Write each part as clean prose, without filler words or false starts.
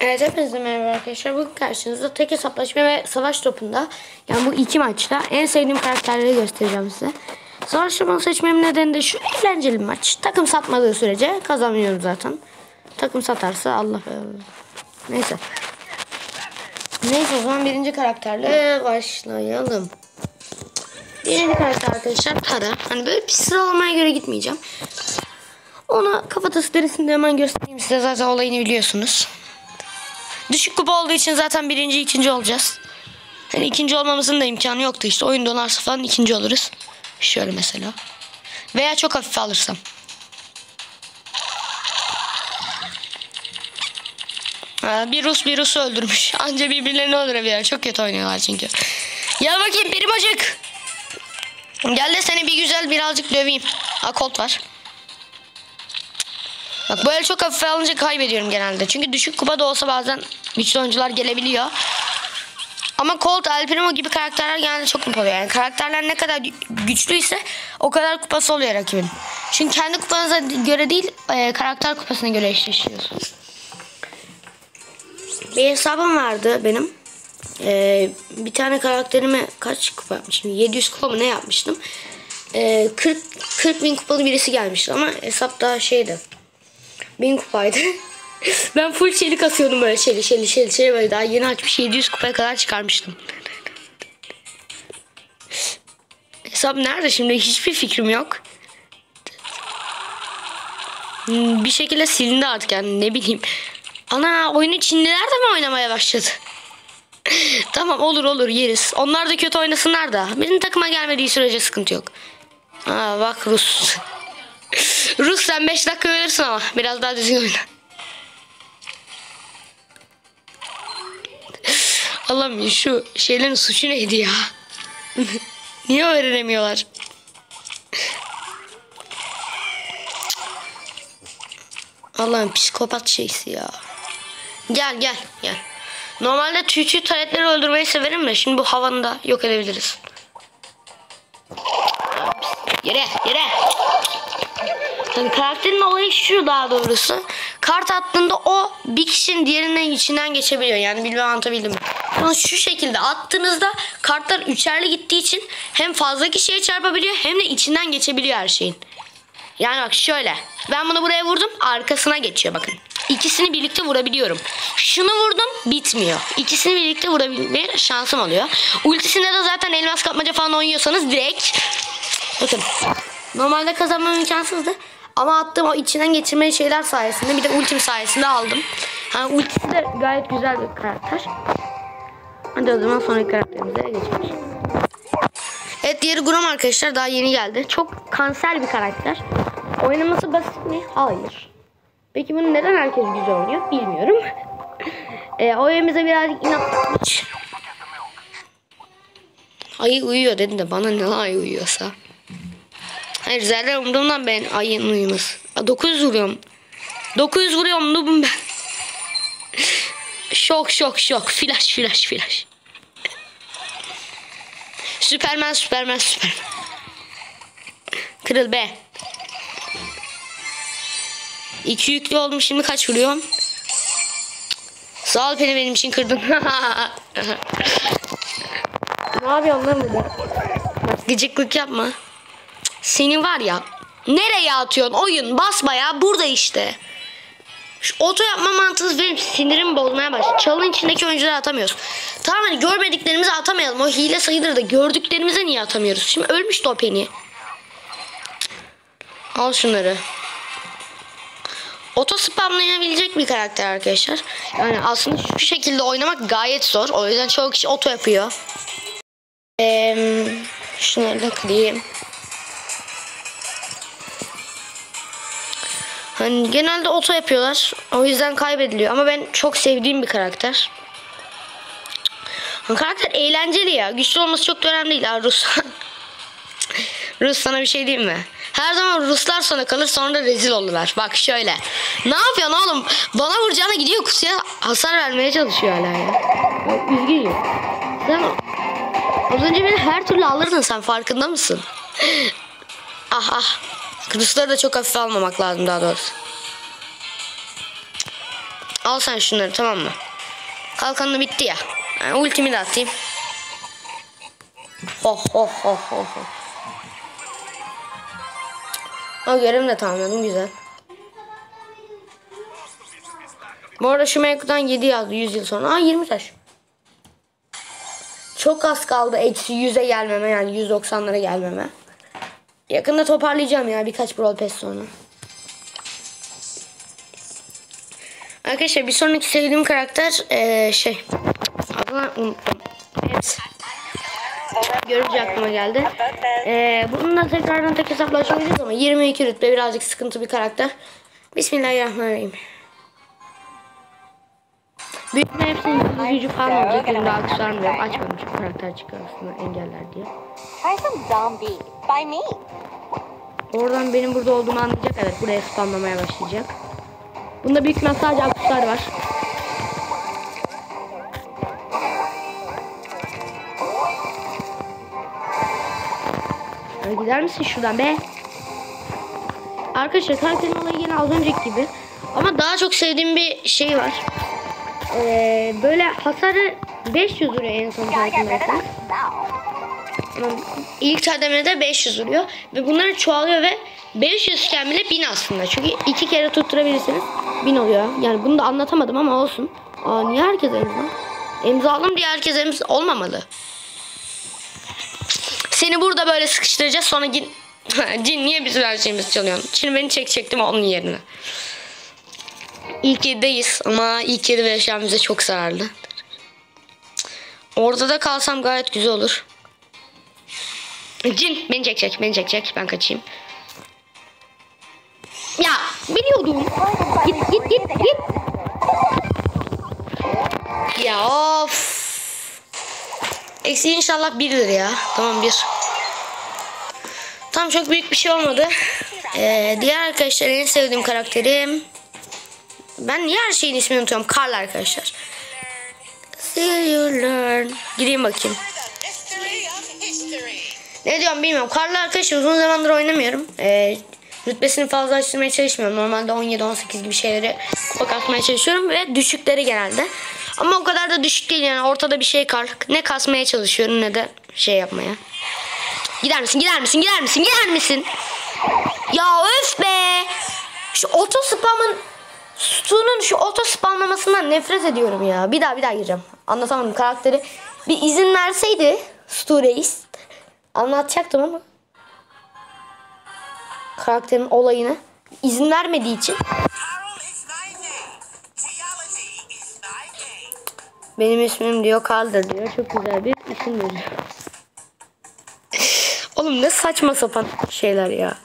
Evet, hepinize merhaba arkadaşlar. Bugün karşınızda tek hesaplaşma ve savaş topunda, yani bu iki maçta en sevdiğim karakterleri göstereceğim size. Savaş topunu seçmemin nedeni de şu: eğlenceli bir maç. Takım satmadığı sürece kazanıyorum zaten. Takım satarsa Allah neyse. Neyse, o zaman birinci karakterle başlayalım. Birinci karakter arkadaşlar Tara. Hani böyle bir sıralamaya göre gitmeyeceğim. Ona kafatası derisinde hemen göstereyim size, zaten olayını biliyorsunuz. Düşük kupa olduğu için zaten birinci, ikinci olacağız. Yani ikinci olmamızın da imkanı yoktu işte. Oyun donarsa falan ikinci oluruz. Şöyle mesela. Veya çok hafif alırsam. Bir Rus'u öldürmüş. Anca birbirlerini öldürebilirler. Çok kötü oynuyorlar çünkü. Gel bakayım peri bacık. Gel de seni bir güzel birazcık döveyim. Colt var. Bak, böyle çok hafif alınca kaybediyorum genelde. Çünkü düşük kupada olsa bazen güçlü oyuncular gelebiliyor. Ama Colt, El Primo gibi karakterler genelde çok kupa oluyor. Yani karakterler ne kadar güçlüyse o kadar kupası oluyor rakibin. Çünkü kendi kupanıza göre değil, karakter kupasına göre eşleşiyorsunuz. Bir hesabım vardı benim. Bir tane karakterime kaç kupa yapmıştım? 700 kupa mı ne yapmıştım? 40 bin kupalı birisi gelmişti ama hesap daha şeydi. 1000 kupaydı. Ben full şeyli kasıyordum, böyle şeyli böyle, daha yeni açmış 700 kupaya kadar çıkarmıştım. Hesap nerede şimdi, hiçbir fikrim yok. Bir şekilde silindi artık, yani ne bileyim. Ana, oyunu Çinliler de mi oynamaya başladı? Tamam, olur yeriz. Onlar da kötü oynasınlar da. Benim takıma gelmediği sürece sıkıntı yok. Aa bak, Rus. Rus, sen 5 dakika ölürsün ama biraz daha düzgün oyna. Allah'ım, şu şeylerin suçu neydi ya? Niye öğrenemiyorlar? Allah'ım, psikopat şeysi ya. Gel. Normalde tüy taretleri öldürmeyi severim de şimdi bu havanda yok edebiliriz. Yere. Yani karakterin olayı şu, daha doğrusu. Kart attığında o bir kişinin diğerinin içinden geçebiliyor. Yani bilmem anlatabildim mi? Ama şu şekilde attığınızda kartlar üçerli gittiği için hem fazla kişiye çarpabiliyor hem de içinden geçebiliyor her şeyin. Yani bak şöyle. Ben bunu buraya vurdum, arkasına geçiyor bakın. İkisini birlikte vurabiliyorum. Şunu vurdum, bitmiyor. İkisini birlikte vurabilme şansım oluyor. Ultisinde de zaten elmas kapmaca falan oynuyorsanız direkt. Bakın. Normalde kazanmam imkansızdı. Ama attığım o içinden geçirmeli şeyler sayesinde, bir de ultim sayesinde aldım. Yani ultisi de gayet güzel bir karakter. Hadi o zaman sonraki karakterimize geçelim. Evet, diğeri Grom arkadaşlar, daha yeni geldi. Çok kanser bir karakter. Oynaması basit mi? Hayır. Peki bunu neden herkes güzel oynuyor? Bilmiyorum. Oyunumuza birazcık inatmış. Ayı uyuyor dedi de bana ne ayı uyuyorsa. Hayır, zaten umduğumdan ben ayın uyuması. 900 vuruyorum. 900 vuruyorum noobum ben. Şok. Flash. Süpermen. Kırıl be. 2 yüklü oldum, şimdi kaç vuruyorum? Sağ ol Penny, benim için kırdın. Ne yapıyorsun lan burada? Bak, gıcıklık yapma. Seni var ya, nereye atıyorsun? Oyun basmaya burada işte. Şu oto yapma mantığınız benim sinirimi bozmaya başladı. Çalın içindeki oyuncuları atamıyoruz. Tamam, hani görmediklerimizi atamayalım. O hile sayılır da gördüklerimize niye atamıyoruz? Şimdi ölmüştü o Penny. Al şunları. Oto spamlayabilecek bir karakter arkadaşlar. Yani aslında şu şekilde oynamak gayet zor. O yüzden çoğu kişi oto yapıyor. Şunları da kırayım. Hani genelde oto yapıyorlar. O yüzden kaybediliyor. Ama ben çok sevdiğim bir karakter. Karakter eğlenceli ya. Güçlü olması çok da önemli değil. Rus. Rus, sana bir şey diyeyim mi? Her zaman Ruslar sona kalır, sonra da rezil olurlar. Bak şöyle. Ne yapıyorsun oğlum? Bana vuracağına gidiyor kutuya hasar vermeye çalışıyor hala ya. Üzgünüm. Sen az önce beni her türlü alırdın, sen farkında mısın? Rusları da çok hafife almamak lazım daha doğrusu. Al sen şunları, tamam mı? Kalkanlı bitti ya. Yani ultimi de atayım. Ho ho ho ho ho. O görevimi de tamamladım, güzel. Bu arada şu mevkudan 7 yazdı 100 yıl sonra. 20 taş. Çok az kaldı eksi 100'e gelmeme, yani 190'lara gelmeme. Yakında toparlayacağım ya, birkaç Brawl Pass sonra. Arkadaşlar bir sonraki sevdiğim karakter adını unuttum. Evet. Görünce aklıma geldi. Bununla tekrardan tek hesapla açabiliriz ama 22 rütbe birazcık sıkıntı bir karakter. Bismillahirrahmanirrahim. Bütün hepsinin gücü falan olacak. Benim daha aksesuarım açmadım çünkü karakter çıkar aslında engeller diye. Oradan benim burada olduğumu anlayacak. Evet, buraya spamlamaya başlayacak. Bunda büyük ihtimal sadece aksesuar var. Hadi gider misin şuradan be? Arkadaşlar karakterin olayı yine az önceki gibi. Ama daha çok sevdiğim bir şey var. Böyle hasarı 500 vuruyor en son farkındaysanız. İlk kademede 500 vuruyor. Ve bunlar çoğalıyor ve 500 iken bile 1000 aslında. Çünkü 2 kere tutturabilirsiniz 1000 oluyor. Yani bunu da anlatamadım ama olsun. Niye herkes emza? İmzalım diye herkes emza olmamalı. Seni burada böyle sıkıştıracağız, sonra git. Cin niye bizim her şeyimizi çalıyorsun? Şimdi beni çekecektim onun yerine. İlk 7'deyiz ama ilk 7 ve yaşam bize çok zararlı. Orada da kalsam gayet güzel olur. Cin beni çekecek, beni çekecek. Ben kaçayım. Ya biliyordum. Git. Ya of. Eksi inşallah 1'dir ya. Tamam 1. Tam çok büyük bir şey olmadı. Diğer arkadaşlar en sevdiğim karakterim. Ben niye her şeyin ismini unutuyorum? Carl arkadaşlar. See you learn. Gireyim bakayım. Ne diyorum bilmiyorum. Carl arkadaşlar uzun zamandır oynamıyorum. Rütbesini fazla açtırmaya çalışmıyorum. Normalde 17-18 gibi şeyleri kupa kasmaya çalışıyorum ve düşükleri genelde. Ama o kadar da düşük değil yani, ortada bir şey Carl. Ne kasmaya çalışıyorum ne de şey yapmaya. Gider misin? Ya öf be. Şu auto spam'ın Stu'nun şu auto spamlamasından nefret ediyorum ya. Bir daha gireceğim. Anlatamadım karakteri. Bir izin verseydi Stu Reis anlatacaktım ama karakterin olayını izin vermediği için benim ismim diyor Carl'dır diyor. Çok güzel bir isim veriyor. Oğlum ne saçma sapan şeyler ya.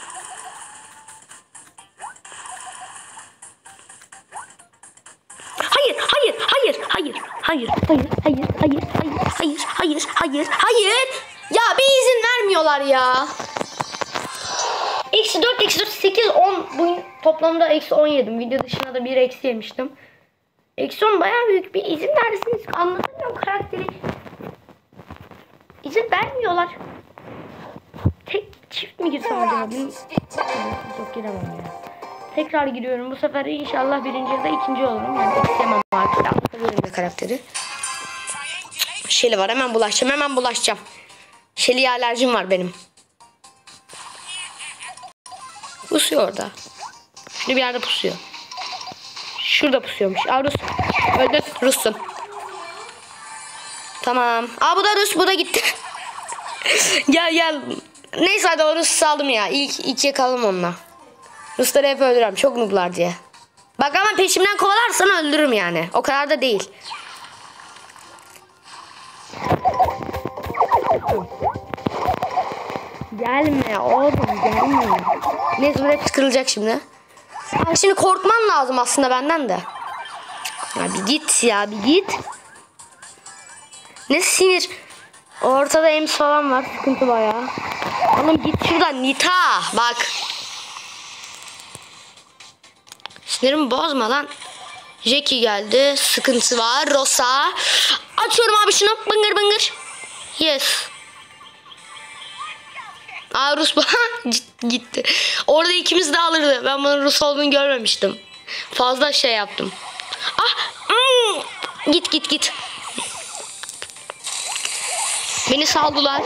Hayır. Ya bir izin vermiyorlar ya. Eksi 4, eksi 4, 8, 10. Bugün toplamda eksi 10 yedim. Video dışında da bir eksi yemiştim. Eksi 10 bayağı büyük bir izin verseniz. Anlatamıyorum karakteri. İzin vermiyorlar. Tek çift mi girsem acaba? Yok giremem ya. Tekrar giriyorum. Bu sefer inşallah birinci ya da ikinci olurum. Yani eklemem artık. Anlatabilirim de karakteri. Şeli var. Hemen bulaşacağım. Şeli'ye alerjim var benim. Pusuyor orada. Şurada bir yerde pusuyor. Şurada pusuyormuş. Rus. Öldür. Rus'sun. Tamam. Bu da Rus. Bu da gitti. Gel. Neyse hadi o Rus'u saldım ya. İlk yakalım onunla. Rusları hep öldürüyorum. Çok nooblar diye. Bak ama peşimden kovalarsan öldürürüm yani. O kadar da değil. Gelme oğlum gelme. Neyse bu hep kırılacak şimdi. Şimdi korkman lazım aslında benden de. Ya bir git. Ne sinir. Ortada ems falan var. Sıkıntı bayağı. Oğlum git şuradan Nita. Bak. Sinirimi bozma lan. Jackie geldi. Sıkıntı var. Rosa. Açıyorum abi şunu. Bıngır. Yes. Rus gitti. Orada ikimiz de alırdı. Ben bunun Rus olduğunu görmemiştim. Fazla şey yaptım. Ah! Git. Beni saldılar.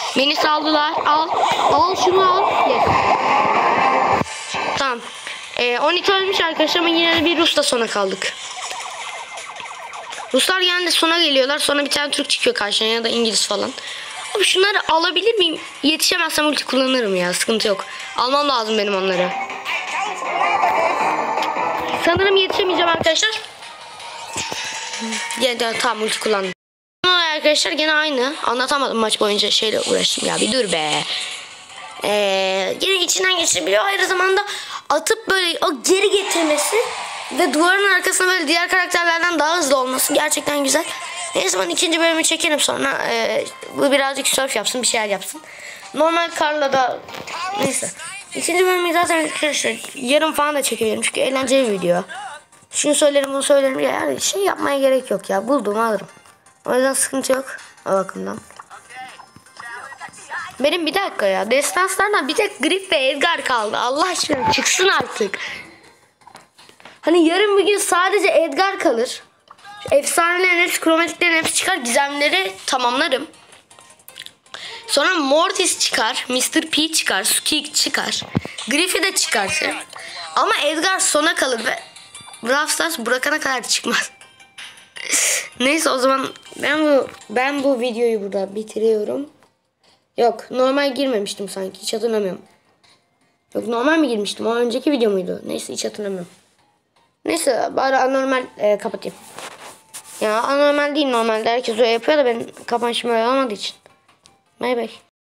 Al şunu al. Yes. Tamam. 12 ölmüş arkadaşlar ama yine de bir Rus'la sona kaldık. Ruslar genelde sona geliyorlar. Sonra bir tane Türk çıkıyor karşına ya da İngiliz falan. Abi şunları alabilir miyim? Yetişemezsem ulti kullanırım ya. Sıkıntı yok. Almam lazım benim onları. Sanırım yetişemeyeceğim arkadaşlar. Ya tamam ulti kullandım. Arkadaşlar gene aynı. Anlatamadım maç boyunca şeyle uğraştım. Ya bir dur be. Yine içinden geçebiliyor. Aynı zamanda atıp böyle o geri getirmesi ve duvarın arkasında böyle diğer karakterlerden daha hızlı olması gerçekten güzel. Neyse ben ikinci bölümü çekerim sonra. Bu birazcık surf yapsın, bir şeyler yapsın. Normal Karla da neyse. İkinci bölümü zaten arkadaşlar yarın falan da çekebilirim çünkü eğlenceli bir video. Şunu söylerim bunu söylerim yani şey yapmaya gerek yok ya, bulduğumu alırım. O yüzden sıkıntı yok o bakımdan. Benim bir dakika ya, destanslardan bir tek Grip ve Edgar kaldı. Allah aşkına çıksın artık. Hani yarın bir gün sadece Edgar kalır. Efsanelerin hepsi, kromatiklerin hepsi çıkar. Gizemleri tamamlarım. Sonra Mortis çıkar. Mr. P çıkar. Suki çıkar. Griff'i de çıkartır. Ama Edgar sona kalır ve Brawl Stars bırakana kadar çıkmaz. Neyse o zaman ben bu videoyu burada bitiriyorum. Yok normal girmemiştim sanki, hiç hatırlamıyorum. Yok normal mi girmiştim, o önceki video muydu? Neyse hiç hatırlamıyorum. Neyse bari anormal kapatayım. Ya anormal değil, normalde herkes öyle yapıyor da benim kapanışım öyle olmadığı için. Bay bay.